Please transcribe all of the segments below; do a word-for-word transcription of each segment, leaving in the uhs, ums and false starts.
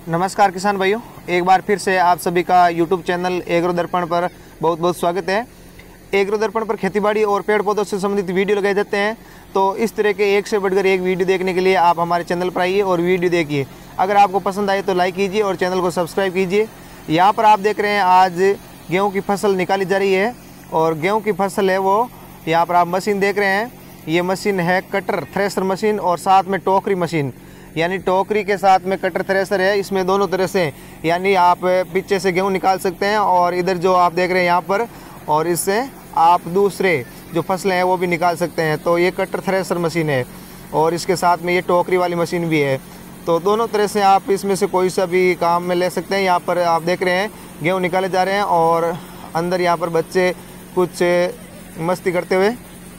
नमस्कार किसान भाइयों, एक बार फिर से आप सभी का यूट्यूब चैनल एग्रो दर्पण पर बहुत बहुत स्वागत है। एग्रो दर्पण पर खेतीबाड़ी और पेड़ पौधों से संबंधित वीडियो लगाए जाते हैं, तो इस तरह के एक से बढ़कर एक वीडियो देखने के लिए आप हमारे चैनल पर आइए और वीडियो देखिए। अगर आपको पसंद आए तो लाइक कीजिए और चैनल को सब्सक्राइब कीजिए। यहाँ पर आप देख रहे हैं आज गेहूँ की फसल निकाली जा रही है और गेहूँ की फसल है वो यहाँ पर आप मशीन देख रहे हैं। ये मशीन है कटर थ्रेशर मशीन और साथ में टोकरी मशीन, यानी टोकरी के साथ में कटर थ्रेशर है। इसमें दोनों तरह से यानी आप पीछे से गेहूँ निकाल सकते हैं और इधर जो आप देख रहे हैं यहाँ पर, और इससे आप दूसरे जो फसलें हैं वो भी निकाल सकते हैं। तो ये कटर थ्रेशर मशीन है और इसके साथ में ये टोकरी वाली मशीन भी है। तो दोनों तरह से आप इसमें से कोई सा भी काम में ले सकते हैं। यहाँ पर आप देख रहे हैं गेहूँ निकाले जा रहे हैं और अंदर यहाँ पर बच्चे कुछ मस्ती करते हुए,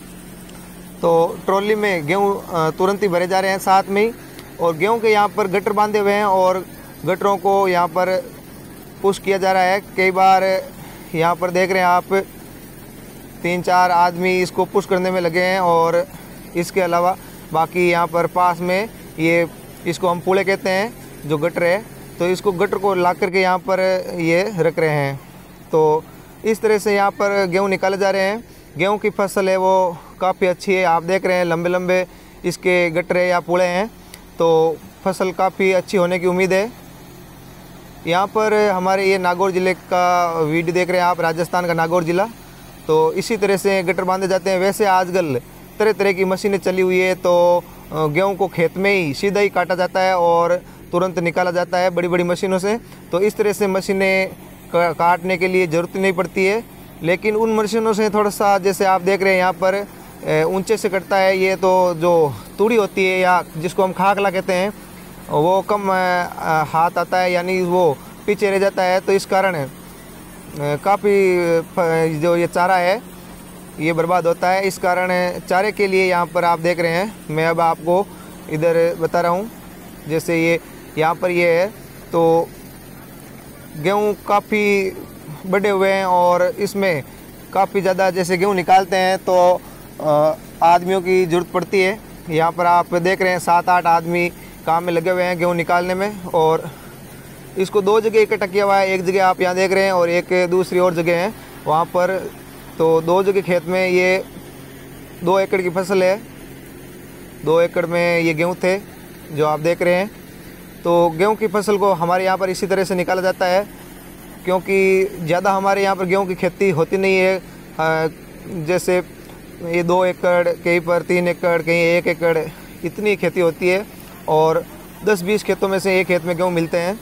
तो ट्रॉली में गेहूँ तुरंत ही भरे जा रहे हैं साथ में ही। और गेहूं के यहाँ पर गटर बांधे हुए हैं और गटरों को यहाँ पर पुश किया जा रहा है। कई बार यहाँ पर देख रहे हैं आप तीन चार आदमी इसको पुश करने में लगे हैं। और इसके अलावा बाकी यहाँ पर पास में ये इसको हम पूले कहते हैं जो गटर है, तो इसको गटर को ला करके यहाँ पर ये रख रहे हैं। तो इस तरह से यहाँ पर गेहूँ निकाले जा रहे हैं। गेहूँ की फसल है वो काफ़ी अच्छी है। आप देख रहे हैं लंबे लंबे इसके गटरे या पूले हैं, तो फसल काफ़ी अच्छी होने की उम्मीद है। यहाँ पर हमारे ये नागौर ज़िले का वीडियो देख रहे हैं आप, राजस्थान का नागौर ज़िला। तो इसी तरह से गटर बांधे जाते हैं। वैसे आजकल तरह तरह की मशीनें चली हुई है, तो गेहूं को खेत में ही सीधा ही काटा जाता है और तुरंत निकाला जाता है बड़ी बड़ी मशीनों से। तो इस तरह से मशीनें काटने के लिए ज़रूरत नहीं पड़ती है। लेकिन उन मशीनों से थोड़ा सा, जैसे आप देख रहे हैं यहाँ पर ऊंचे से कटता है ये, तो जो तूड़ी होती है या जिसको हम खाकला कहते हैं वो कम हाथ आता है, यानी वो पीछे रह जाता है। तो इस कारण काफ़ी जो ये चारा है ये बर्बाद होता है। इस कारण चारे के लिए यहाँ पर आप देख रहे हैं, मैं अब आपको इधर बता रहा हूँ। जैसे ये यहाँ पर ये है, तो गेहूँ काफ़ी बड़े हुए हैं और इसमें काफ़ी ज़्यादा जैसे गेहूँ निकालते हैं तो आदमियों की ज़रूरत पड़ती है। यहाँ पर आप देख रहे हैं सात आठ आदमी काम में लगे हुए हैं गेहूँ निकालने में। और इसको दो जगह इकट्ठा किया हुआ है, एक जगह आप यहाँ देख रहे हैं और एक दूसरी और जगह है वहाँ पर। तो दो जगह खेत में ये दो एकड़ की फसल है। दो एकड़ में ये गेहूँ थे जो आप देख रहे हैं। तो गेहूँ की फसल को हमारे यहाँ पर इसी तरह से निकाला जाता है, क्योंकि ज़्यादा हमारे यहाँ पर गेहूँ की खेती होती नहीं है। जैसे ये दो एकड़, कहीं पर तीन एकड़, कहीं एक एकड़, इतनी खेती होती है और दस बीस खेतों में से एक खेत में गेहूँ मिलते हैं।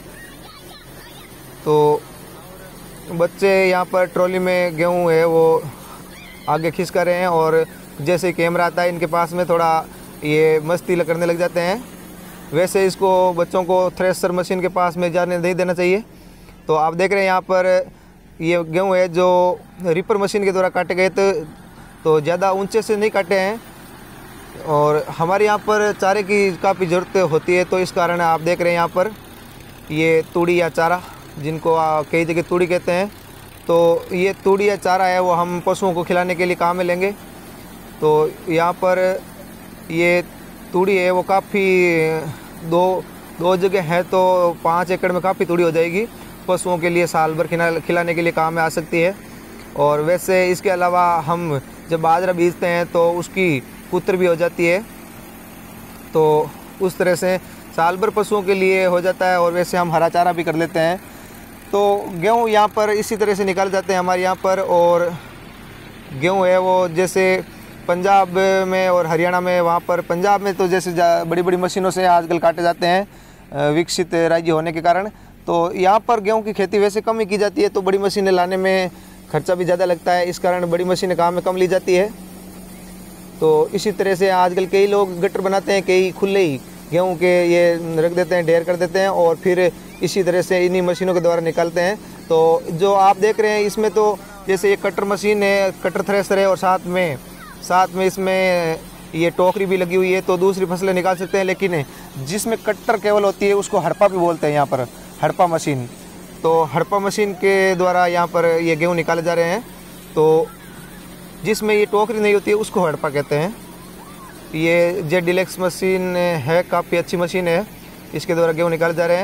तो बच्चे यहाँ पर ट्रॉली में गेहूँ है वो आगे खिसका रहे हैं और जैसे कैमरा आता है इनके पास में थोड़ा ये मस्ती करने लग जाते हैं। वैसे इसको बच्चों को थ्रेशर मशीन के पास में जाने नहीं देना चाहिए। तो आप देख रहे हैं यहाँ पर ये गेहूँ है जो रिपर मशीन के द्वारा काटे गए थे, तो ज़्यादा ऊंचे से नहीं काटे हैं। और हमारे यहाँ पर चारे की काफ़ी ज़रूरत होती है, तो इस कारण आप देख रहे हैं यहाँ पर ये तूड़ी या चारा, जिनको कई जगह तूड़ी कहते हैं, तो ये तूड़ी या चारा है वो हम पशुओं को खिलाने के लिए काम में लेंगे। तो यहाँ पर ये तूड़ी है वो काफ़ी दो दो जगह है, तो पाँच एकड़ में काफ़ी तूड़ी हो जाएगी। पशुओं के लिए साल भर खिला खिलाने के लिए काम में आ सकती है। और वैसे इसके अलावा हम जब बाजरा बीजते हैं तो उसकी पुत्र भी हो जाती है, तो उस तरह से साल भर पशुओं के लिए हो जाता है। और वैसे हम हरा चारा भी कर लेते हैं। तो गेहूँ यहाँ पर इसी तरह से निकाले जाते हैं हमारे यहाँ पर। और गेहूँ है वो जैसे पंजाब में और हरियाणा में, वहाँ पर पंजाब में तो जैसे बड़ी बड़ी मशीनों से आजकल काटे जाते हैं विकसित राज्य होने के कारण। तो यहाँ पर गेहूँ की खेती वैसे कम ही की जाती है, तो बड़ी मशीनें लाने में खर्चा भी ज़्यादा लगता है, इस कारण बड़ी मशीनें काम में कम ली जाती है। तो इसी तरह से आजकल कई लोग गटर बनाते हैं, कई खुले ही गेहूं के ये रख देते हैं, ढेर कर देते हैं और फिर इसी तरह से इन्हीं मशीनों के द्वारा निकालते हैं। तो जो आप देख रहे हैं इसमें तो जैसे ये कटर मशीन है, कटर थ्रेशर है और साथ में साथ में इसमें ये टोकरी भी लगी हुई है, तो दूसरी फसलें निकाल सकते हैं। लेकिन जिसमें कट्टर केवल होती है उसको हड़पा भी बोलते हैं यहाँ पर, हड़पा मशीन। तो हड़पा मशीन के द्वारा यहाँ पर ये गेहूँ निकाले जा रहे हैं। तो जिसमें ये टोकरी नहीं होती है उसको हड़पा कहते हैं। ये जेड डिलेक्स मशीन है, काफ़ी अच्छी मशीन है, इसके द्वारा गेहूँ निकाले जा रहे हैं।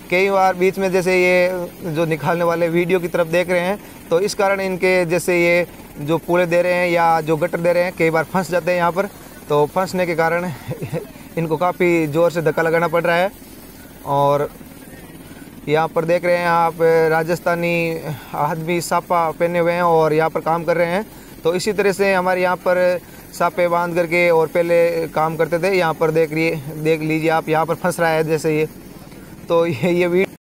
कई बार बीच में जैसे ये जो निकालने वाले वीडियो की तरफ देख रहे हैं, तो इस कारण इनके जैसे ये जो पूरे दे रहे हैं या जो गटर दे रहे हैं कई बार फंस जाते हैं यहाँ पर। तो फंसने के कारण इनको काफ़ी ज़ोर से धक्का लगाना पड़ रहा है। और यहाँ पर देख रहे हैं आप राजस्थानी आदमी सापा पहने हुए हैं और यहाँ पर काम कर रहे हैं। तो इसी तरह से हमारे यहाँ पर सापे बांध करके और पहले काम करते थे। यहाँ पर देख लिए देख लीजिए आप, यहाँ पर फंस रहा है जैसे ये। तो ये ये वीडियो